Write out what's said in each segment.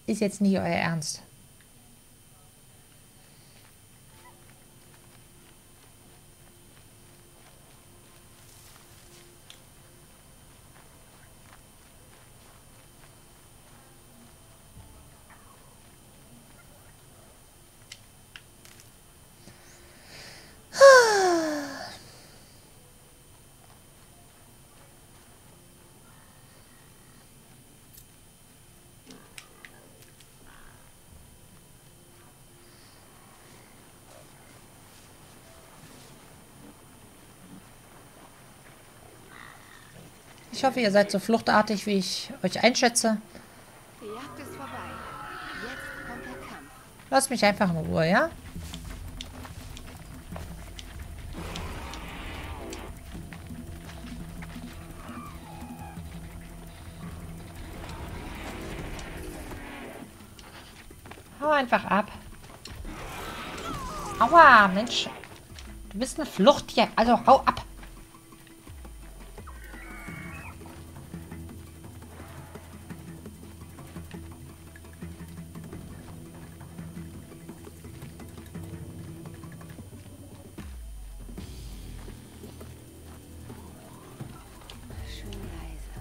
ist jetzt nicht euer Ernst. Ich hoffe, ihr seid so fluchtartig, wie ich euch einschätze. Die Jagd ist vorbei. Jetzt kommt der Kampf. Lasst mich einfach in Ruhe, ja? Hau einfach ab. Aua, Mensch. Du bist eine Flucht hier. Also hau ab. Schön leise.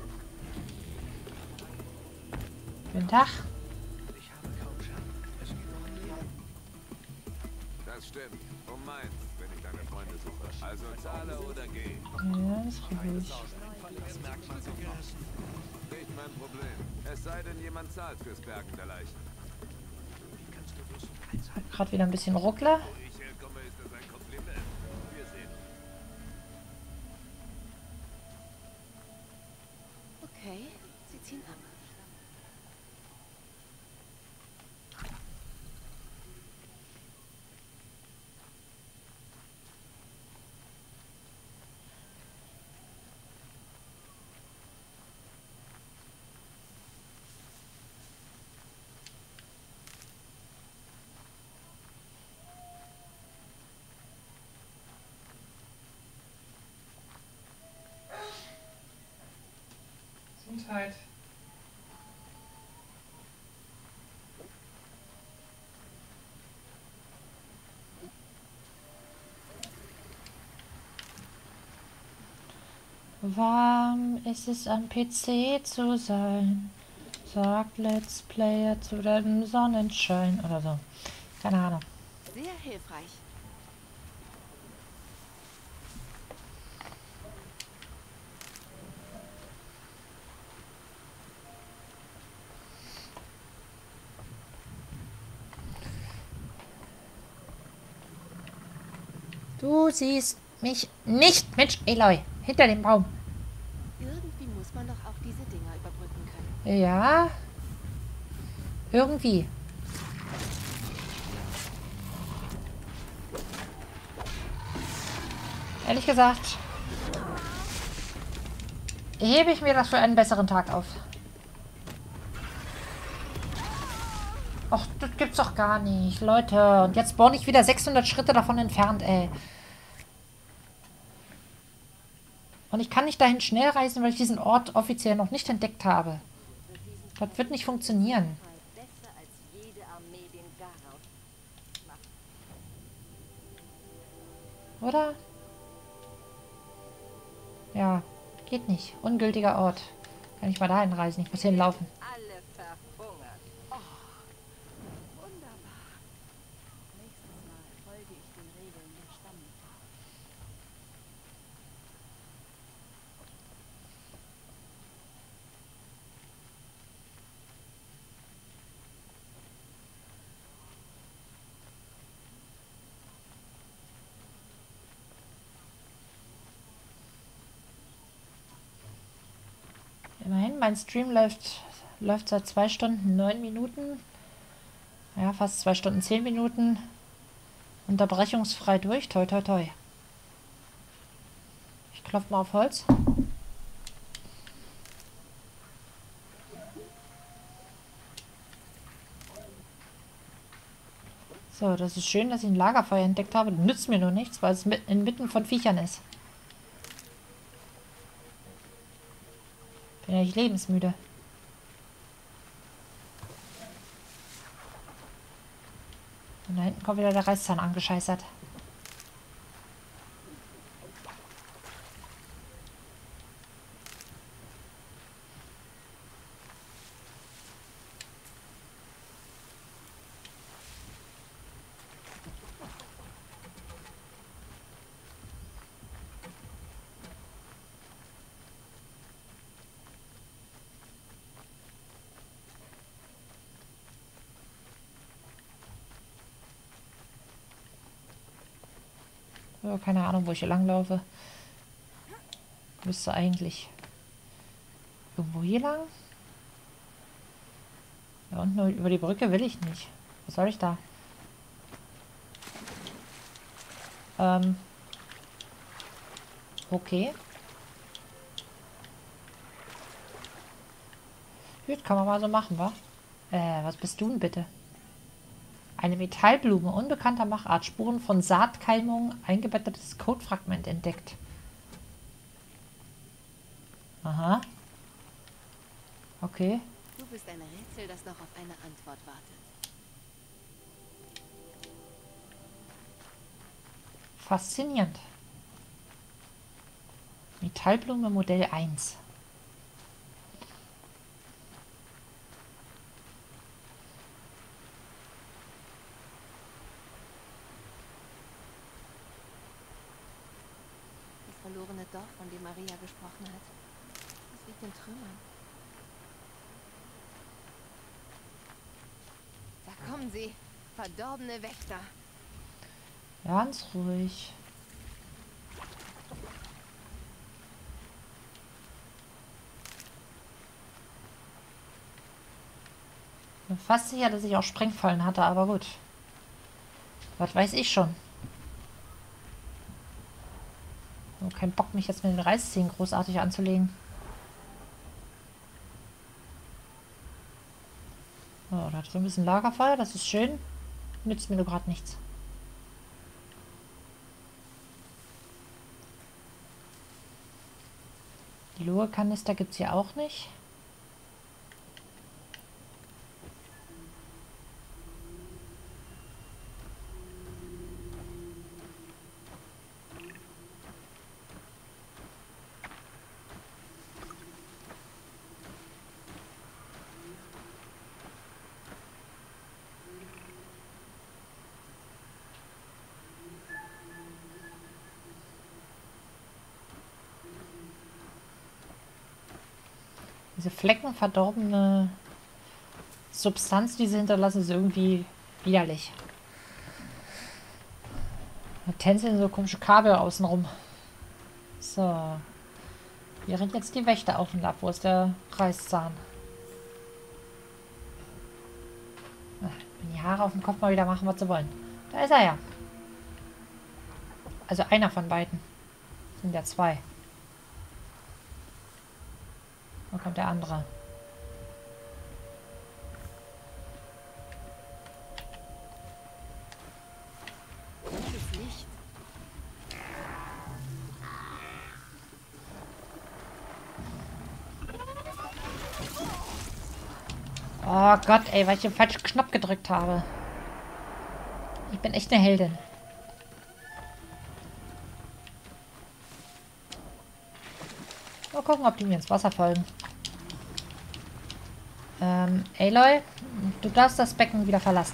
Guten Tag. Ich habe kaum Schatten. Es geht noch um Leben. Das stimmt. Um meins, wenn ich deine Freunde suche. Also zahle oder geh. Ja, ist ruhig. Das Merkmal sofort. Nicht mein Problem. Es sei denn, jemand zahlt fürs Bergen der Leichen. Wie kannst du bloß so klein sein? Gerade wieder ein bisschen Ruckler. Wo ich herkomme, ist das ein Kompliment. Wir sehen. Okay, sie ziehen ab. Gesundheit. Warm ist es am PC zu sein, sagt Let's Player zu dem Sonnenschein oder so. Keine Ahnung. Sehr hilfreich. Du siehst mich nicht, Mensch, Eloy, hinter dem Baum. Irgendwie muss man doch auch diese Dinger überbrücken können. Ja, irgendwie. Ehrlich gesagt, hebe ich mir das für einen besseren Tag auf. Ach, das gibt's doch gar nicht, Leute. Und jetzt spawn ich wieder 600 Schritte davon entfernt, ey. Und ich kann nicht dahin schnell reisen, weil ich diesen Ort offiziell noch nicht entdeckt habe. Das wird nicht funktionieren. Besser als jede Armee den Garaus. Oder? Ja, geht nicht. Ungültiger Ort. Kann ich mal dahin reisen? Ich muss hinlaufen. Alle verhungern. Oh, wunderbar. Nächstes Mal folge ich den Regeln der Stammmitglieder. Immerhin, mein Stream läuft seit 2 Stunden 9 Minuten. Ja, fast 2 Stunden 10 Minuten. Unterbrechungsfrei durch. Toi, toi, toi. Ich klopfe mal auf Holz. So, das ist schön, dass ich ein Lagerfeuer entdeckt habe. Nützt mir nur nichts, weil es inmitten von Viechern ist. Bin ja nicht lebensmüde. kommt wieder der Reißzahn angescheißert. Ja, keine Ahnung, wo ich hier langlaufe. Müsste eigentlich irgendwo hier lang. Ja, und nur über die Brücke will ich nicht. Was soll ich da? Okay. Gut, kann man mal so machen, wa? Was bist du denn bitte? Eine Metallblume unbekannter Machart, Spuren von Saatkeimung, eingebettetes Codefragment entdeckt. Aha. Okay. Du bist ein Rätsel, das noch auf eine Antwort wartet. Faszinierend. Metallblume Modell 1. Das verlorene Dorf, von dem Maria gesprochen hat. Es liegt in Trümmern. Da kommen sie. Verdorbene Wächter. Ganz ruhig. Ich bin fast sicher, dass ich auch Sprengfallen hatte, aber gut. Was weiß ich schon. Ich habe keinen Bock, mich jetzt mit den Reißzähnen großartig anzulegen. Oh, da drüben ist ein Lagerfeuer, das ist schön. Nützt mir nur gerade nichts. Die Lure-Kanister gibt es hier auch nicht. Diese fleckenverdorbene Substanz, die sie hinterlassen, ist irgendwie widerlich. Da tänzeln so komische Kabel außenrum. So. Hier rennt jetzt die Wächter auf und ab. Wo ist der Reißzahn? Wenn die Haare auf dem Kopf mal wieder machen, was sie wollen. Da ist er ja. Also einer von beiden. Sind ja zwei. Wo kommt der andere? Gutes Licht. Oh Gott, ey, weil ich den falschen Knopf gedrückt habe. Ich bin echt eine Heldin. Mal gucken, ob die mir ins Wasser folgen. Aloy, du darfst das Becken wieder verlassen.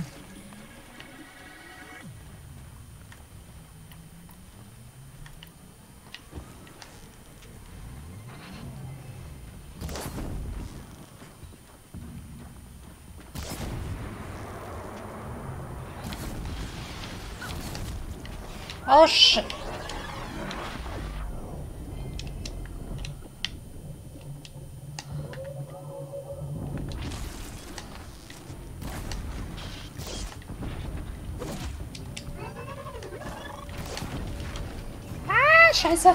Oh, shit. Ah, scheiße.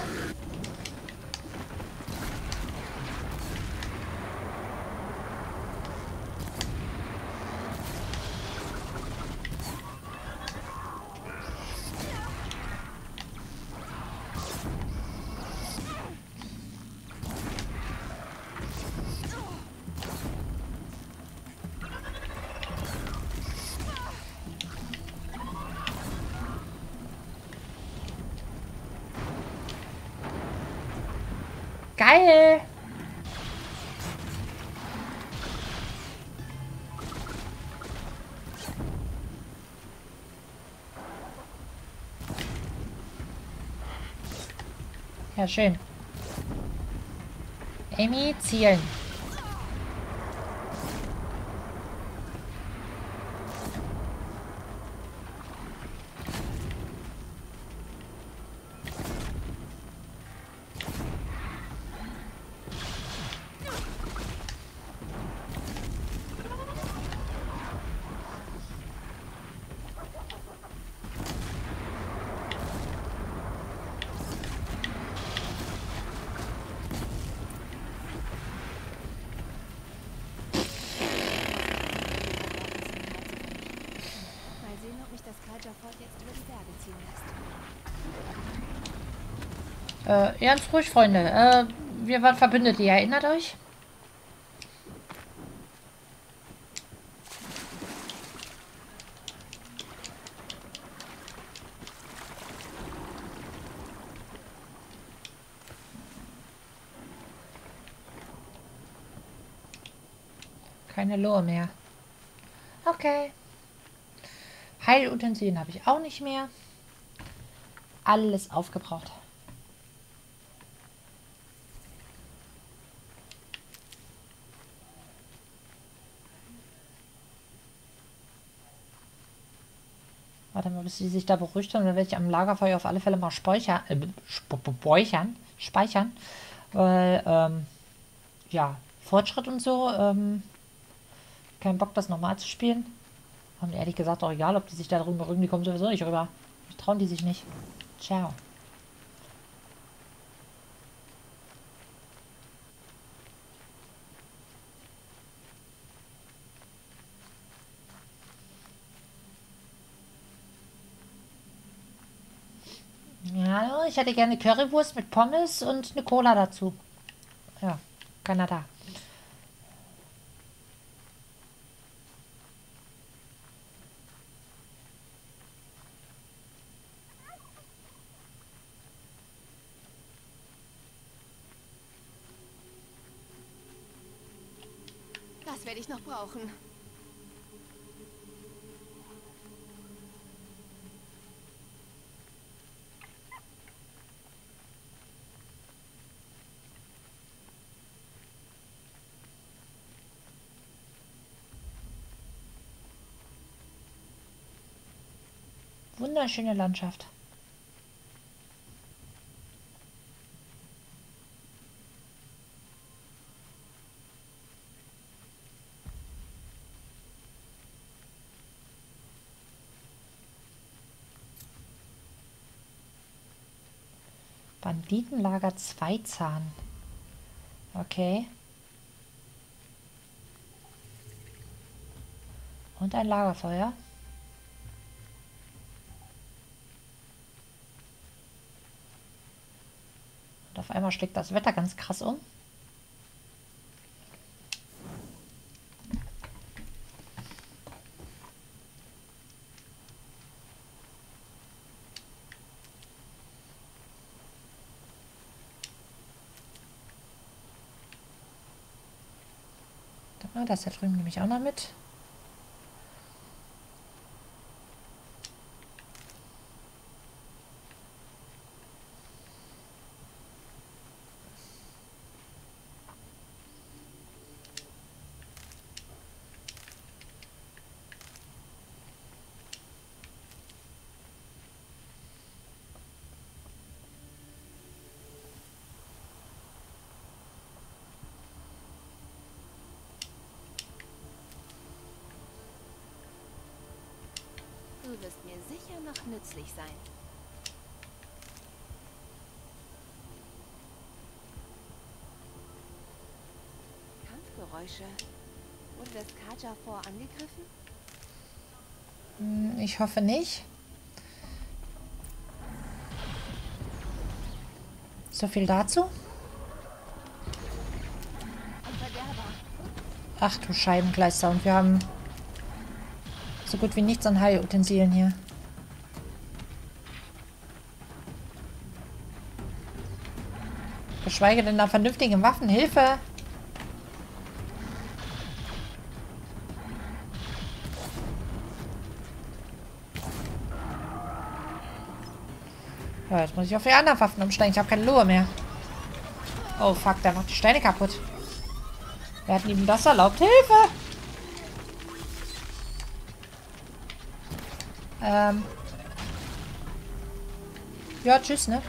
Geil! Ja, schön. Amy, zielen. Mal sehen, ob mich das Kalterfort jetzt über die Berge ziehen lässt. Ganz ruhig, Freunde. Wir waren Verbündete, ihr erinnert euch? Keine Lohe mehr. Okay. Heilutensilien habe ich auch nicht mehr. Alles aufgebraucht. Warte mal, bis sie sich da beruhigt haben. Dann werde ich am Lagerfeuer auf alle Fälle mal speichern. Weil, ja, Fortschritt und so. Kein Bock, das normal zu spielen. Und ehrlich gesagt auch egal, ob die sich da drüber rücken, die kommen sowieso nicht rüber. Trauen die sich nicht. Ciao. Ja, hallo, ich hätte gerne Currywurst mit Pommes und eine Cola dazu. Ja, keiner da. Das werde ich noch brauchen. Wunderschöne Landschaft. Banditenlager Zweizahn. Okay. Und ein Lagerfeuer. Und auf einmal schlägt das Wetter ganz krass um. Das da drüben nehme ich auch noch mit. Du wirst mir sicher noch nützlich sein. Kampfgeräusche. Wurde das Kaja-Fort angegriffen? Ich hoffe nicht. So viel dazu. Ach du Scheibenkleister. Und wir haben so gut wie nichts an Heilutensilien hier. Geschweige denn einer vernünftigen Waffen. Hilfe! Ja, jetzt muss ich auf die anderen Waffen umsteigen. Ich habe keine Lure mehr. Oh fuck, der macht die Steine kaputt. Wer hat ihm das erlaubt? Hilfe! Ja, tschüss, ne?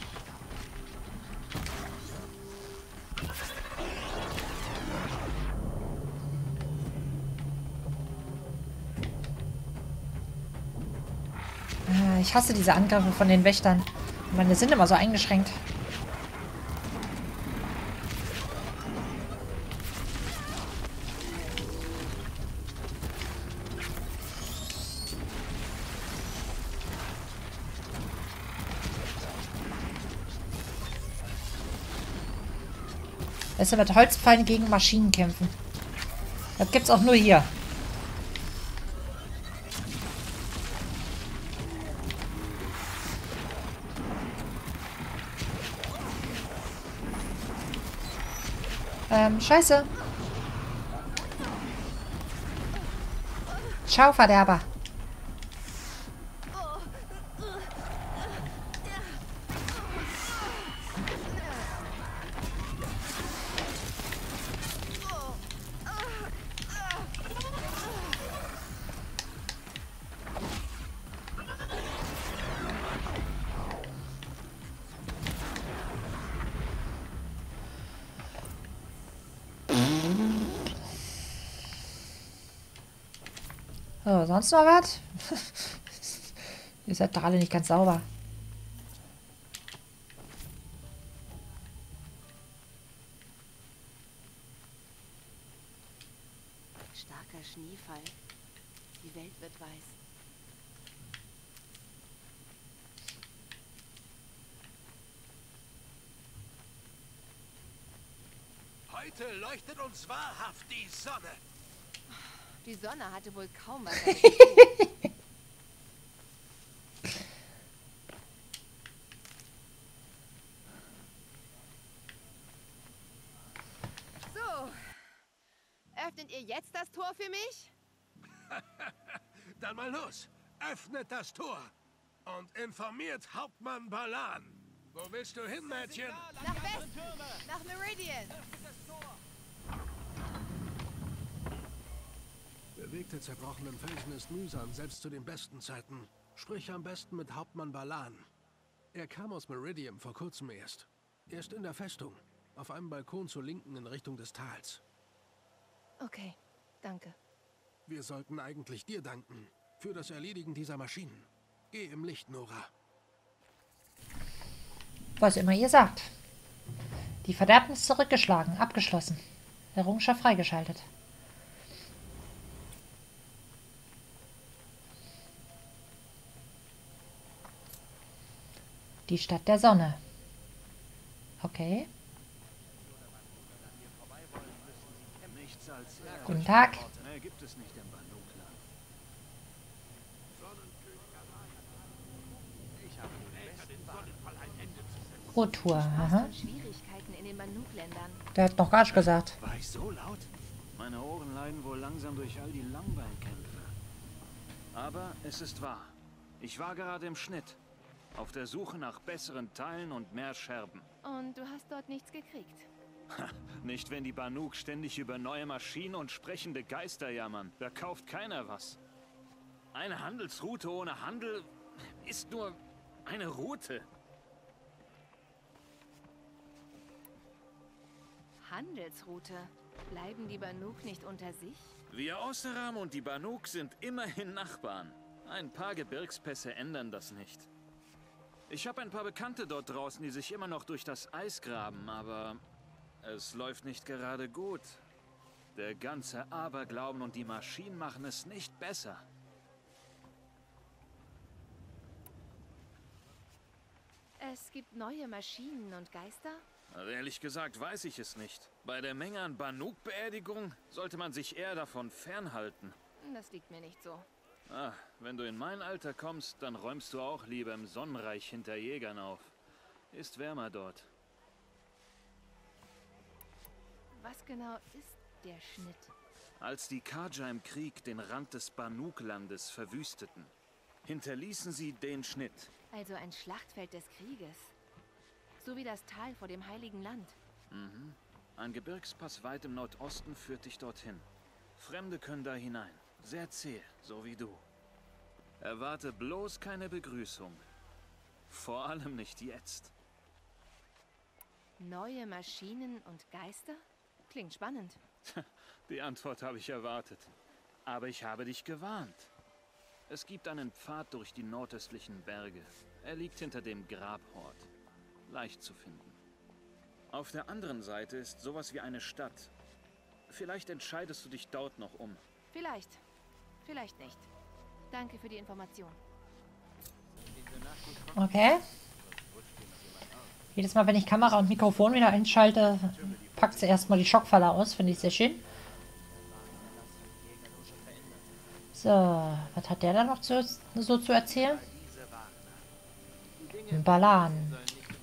Ich hasse diese Angriffe von den Wächtern. Meine sind immer so eingeschränkt. Weißt du, mit Holzpfeilen gegen Maschinen kämpfen. Das gibt's auch nur hier. Scheiße. Ciao, Verderber. So, sonst noch was? Ihr seid doch alle nicht ganz sauber. Starker Schneefall. Die Welt wird weiß. Heute leuchtet uns wahrhaft die Sonne. Die Sonne hatte wohl kaum was damit zu tun. So. Öffnet ihr jetzt das Tor für mich? Dann mal los. Öffnet das Tor und informiert Hauptmann Balan. Wo willst du hin, Mädchen? Nach Westen. Nach Meridian. Der Weg der zerbrochenen Felsen ist mühsam, selbst zu den besten Zeiten. Sprich am besten mit Hauptmann Balan. Er kam aus Meridian vor kurzem erst. Er ist in der Festung, auf einem Balkon zur Linken in Richtung des Tals. Okay, danke. Wir sollten eigentlich dir danken, für das Erledigen dieser Maschinen. Geh im Licht, Nora. Was immer ihr sagt. Die Verderbnis zurückgeschlagen, abgeschlossen. Errungenschaft freigeschaltet. Die Stadt der Sonne. Okay. Guten Tag. Gibt es nicht im Banukland. Rotour. Aha. Und Schwierigkeiten in den Banuk-Ländern. Der hat noch gar nicht gesagt. War ich so laut? Meine Ohren leiden wohl langsam durch all die Langbeinkämpfe. Aber es ist wahr. Ich war gerade im Schnitt. Auf der Suche nach besseren Teilen und mehr Scherben. Und du hast dort nichts gekriegt. Nicht, wenn die Banuk ständig über neue Maschinen und sprechende Geister jammern. Da kauft keiner was. Eine Handelsroute ohne Handel ist nur eine Route. Handelsroute. Bleiben die Banuk nicht unter sich? Wir Oseram und die Banuk sind immerhin Nachbarn. Ein paar Gebirgspässe ändern das nicht. Ich habe ein paar Bekannte dort draußen, die sich immer noch durch das Eis graben, aber es läuft nicht gerade gut. Der ganze Aberglauben und die Maschinen machen es nicht besser. Es gibt neue Maschinen und Geister? Ehrlich gesagt weiß ich es nicht. Bei der Menge an Banuk-Beerdigung sollte man sich eher davon fernhalten. Das liegt mir nicht so. Ah, wenn du in mein Alter kommst, dann räumst du auch lieber im Sonnenreich hinter Jägern auf. Ist wärmer dort. Was genau ist der Schnitt? Als die Karja im Krieg den Rand des Banuk-Landes verwüsteten, hinterließen sie den Schnitt. Also ein Schlachtfeld des Krieges. So wie das Tal vor dem Heiligen Land. Mhm. Ein Gebirgspass weit im Nordosten führt dich dorthin. Fremde können da hinein. Sehr zäh, so wie du. Erwarte bloß keine Begrüßung. Vor allem nicht jetzt. Neue Maschinen und Geister? Klingt spannend. Die Antwort habe ich erwartet. Aber ich habe dich gewarnt. Es gibt einen Pfad durch die nordöstlichen Berge. Er liegt hinter dem Grabhort. Leicht zu finden. Auf der anderen Seite ist sowas wie eine Stadt. Vielleicht entscheidest du dich dort noch um. Vielleicht. Vielleicht nicht. Danke für die Information. Okay. Jedes Mal, wenn ich Kamera und Mikrofon wieder einschalte, packt sie erstmal die Schockfalle aus. Finde ich sehr schön. So, was hat der da noch so zu erzählen? Balan.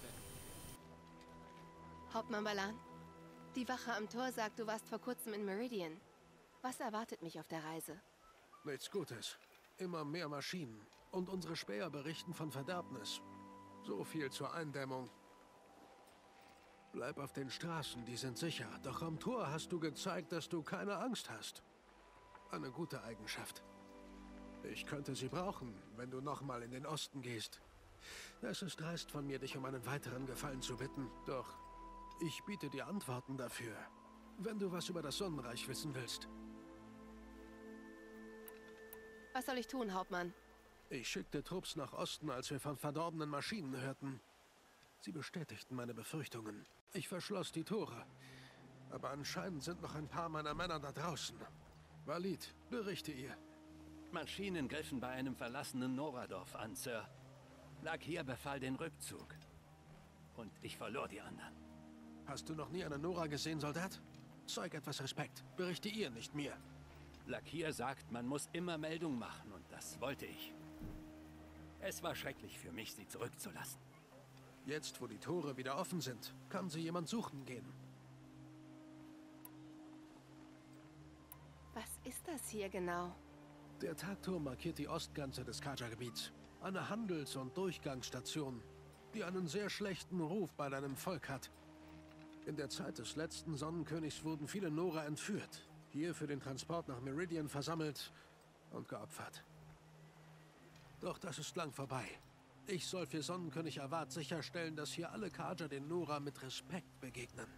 Hauptmann Balan, die Wache am Tor sagt, du warst vor kurzem in Meridian. Was erwartet mich auf der Reise? Nichts Gutes. Immer mehr Maschinen. Und unsere Späher berichten von Verderbnis. So viel zur Eindämmung. Bleib auf den Straßen, die sind sicher. Doch am Tor hast du gezeigt, dass du keine Angst hast. Eine gute Eigenschaft. Ich könnte sie brauchen, wenn du nochmal in den Osten gehst. Es ist dreist von mir, dich um einen weiteren Gefallen zu bitten. Doch ich biete dir Antworten dafür, wenn du was über das Sonnenreich wissen willst. Was soll ich tun, Hauptmann? Ich schickte Trupps nach Osten, als wir von verdorbenen Maschinen hörten. Sie bestätigten meine Befürchtungen. Ich verschloss die Tore. Aber anscheinend sind noch ein paar meiner Männer da draußen. Walid, berichte ihr. Maschinen griffen bei einem verlassenen Noradorf an, Sir. Lakir befahl den Rückzug. Und ich verlor die anderen. Hast du noch nie eine Nora gesehen, Soldat? Zeig etwas Respekt. Berichte ihr, nicht mir. Lakir sagt, man muss immer Meldung machen und das wollte ich. Es war schrecklich für mich, sie zurückzulassen. Jetzt, wo die Tore wieder offen sind, kann sie jemand suchen gehen. Was ist das hier genau? Der Tagturm markiert die Ostgrenze des Karja-Gebiets. Eine Handels- und Durchgangsstation, die einen sehr schlechten Ruf bei deinem Volk hat. In der Zeit des letzten Sonnenkönigs wurden viele Nora entführt, hier für den Transport nach Meridian versammelt und geopfert. Doch das ist lang vorbei. Ich soll für Sonnenkönig Avad sicherstellen, dass hier alle Karja den Nora mit Respekt begegnen.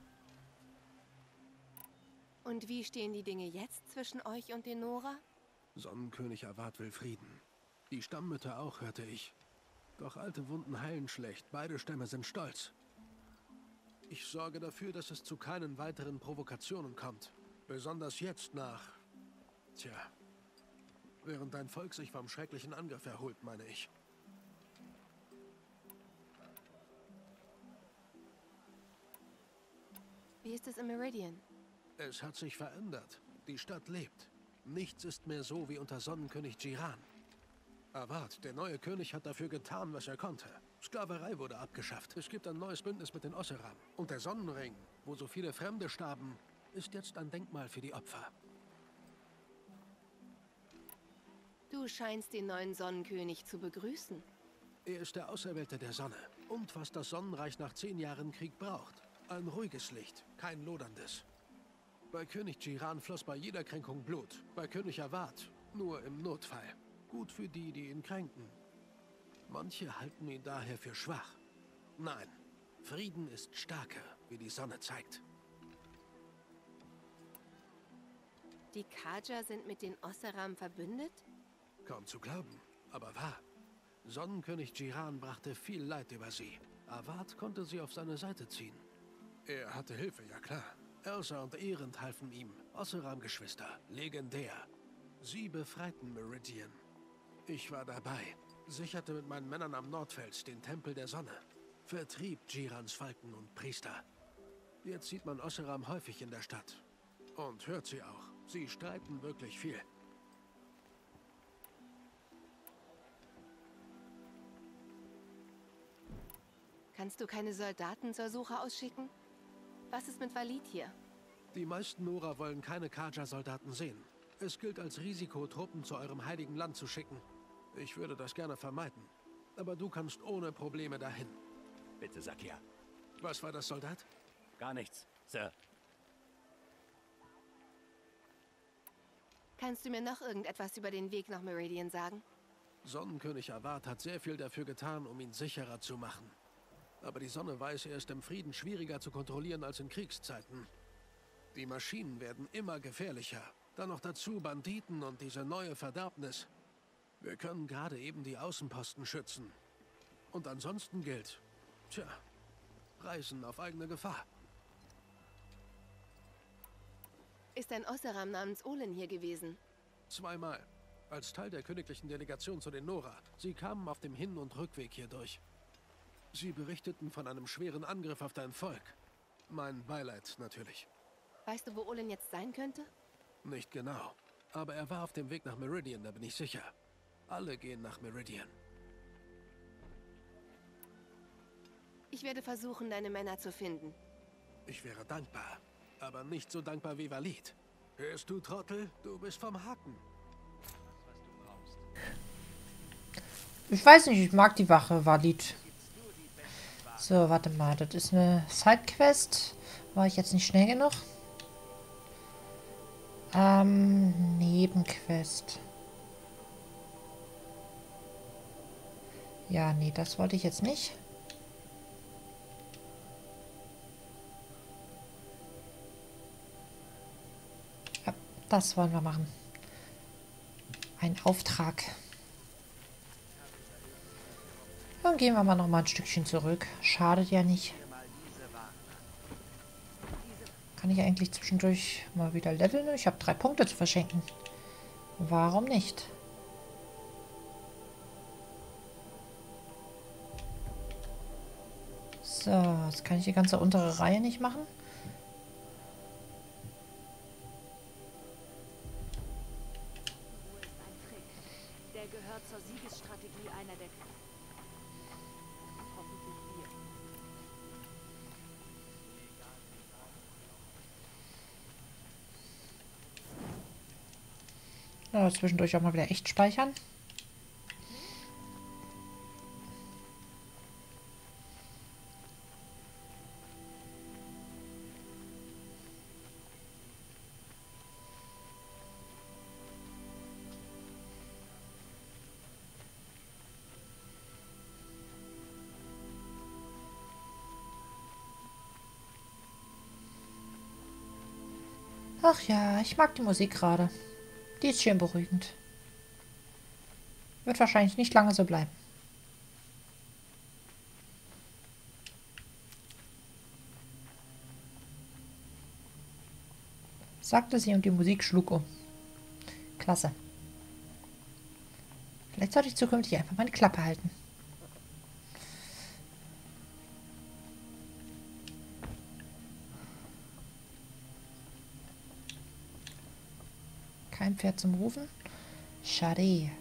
Und wie stehen die Dinge jetzt zwischen euch und den Nora? Sonnenkönig Avad will Frieden. Die Stammmütter auch, hörte ich. Doch alte Wunden heilen schlecht. Beide Stämme sind stolz. Ich sorge dafür, dass es zu keinen weiteren Provokationen kommt. Besonders jetzt während dein Volk sich vom schrecklichen Angriff erholt, meine ich. Wie ist es in Meridian? Es hat sich verändert. Die Stadt lebt. Nichts ist mehr so wie unter Sonnenkönig Jiran. Avad, der neue König, hat dafür getan, was er konnte. Sklaverei wurde abgeschafft. Es gibt ein neues Bündnis mit den Osseram. Und der Sonnenring, wo so viele Fremde starben, ist jetzt ein Denkmal für die Opfer. Du scheinst den neuen Sonnenkönig zu begrüßen. Er ist der Auserwählte der Sonne. Und was das Sonnenreich nach 10 Jahren Krieg braucht. Ein ruhiges Licht, kein loderndes. Bei König Jiran floss bei jeder Kränkung Blut. Bei König Avad nur im Notfall. Gut für die, die ihn kränken. Manche halten ihn daher für schwach. Nein, Frieden ist stärker, wie die Sonne zeigt. Die Karja sind mit den Osseram verbündet? Kaum zu glauben, aber wahr. Sonnenkönig Jiran brachte viel Leid über sie. Avad konnte sie auf seine Seite ziehen. Er hatte Hilfe, ja klar. Elsa und Erend halfen ihm. Osseram-Geschwister, legendär. Sie befreiten Meridian. Ich war dabei, sicherte mit meinen Männern am Nordfels den Tempel der Sonne, vertrieb Jirans Falken und Priester. Jetzt sieht man Osseram häufig in der Stadt. Und hört sie auch. Sie streiten wirklich viel. Kannst du keine Soldaten zur Suche ausschicken? Was ist mit Walid hier? Die meisten Nora wollen keine Kaja-Soldaten sehen. Es gilt als Risiko, Truppen zu eurem heiligen Land zu schicken. Ich würde das gerne vermeiden. Aber du kannst ohne Probleme dahin. Bitte sag ja. Was war das, Soldat? Gar nichts, Sir. Kannst du mir noch irgendetwas über den Weg nach Meridian sagen? Sonnenkönig Avad hat sehr viel dafür getan, um ihn sicherer zu machen. Aber die Sonne weiß, er ist im Frieden schwieriger zu kontrollieren als in Kriegszeiten. Die Maschinen werden immer gefährlicher. Dann noch dazu Banditen und diese neue Verderbnis. Wir können gerade eben die Außenposten schützen. Und ansonsten gilt, Reisen auf eigene Gefahr. Ist ein Osseram namens Olin hier gewesen? Zweimal. Als Teil der königlichen Delegation zu den Nora. Sie kamen auf dem Hin- und Rückweg hier durch. Sie berichteten von einem schweren Angriff auf dein Volk. Mein Beileid natürlich. Weißt du, wo Olin jetzt sein könnte? Nicht genau. Aber er war auf dem Weg nach Meridian, da bin ich sicher. Alle gehen nach Meridian. Ich werde versuchen, deine Männer zu finden. Ich wäre dankbar. Aber nicht so dankbar wie Valid. Hörst du, Trottel? Du bist vom Haken. Ich weiß nicht, ich mag die Wache, Valid. So, warte mal, das ist eine Sidequest. War ich jetzt nicht schnell genug? Nebenquest. Ja, nee, das wollte ich jetzt nicht. Ja, das wollen wir machen. Ein Auftrag. Dann gehen wir mal noch mal ein Stückchen zurück. Schadet ja nicht. Kann ich eigentlich zwischendurch mal wieder leveln? Ich habe 3 Punkte zu verschenken. Warum nicht? So, jetzt kann ich die ganze untere Reihe nicht machen. Der gehört zur Siegesstrategie einer der hoffentlich wir. Ja, zwischendurch auch mal wieder echt speichern. Ach ja, ich mag die Musik gerade. Die ist schön beruhigend. Wird wahrscheinlich nicht lange so bleiben. Sagte sie und die Musik schlug um. Klasse. Vielleicht sollte ich zukünftig einfach meine Klappe halten. Kein Pferd zum Rufen. Schade.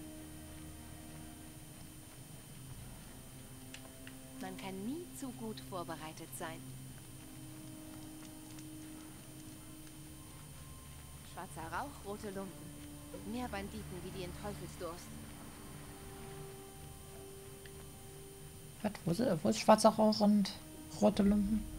Man kann nie zu gut vorbereitet sein. Schwarzer Rauch, rote Lumpen. Mehr Banditen wie die in Teufelsdurst. Was, wo ist schwarzer Rauch und rote Lumpen?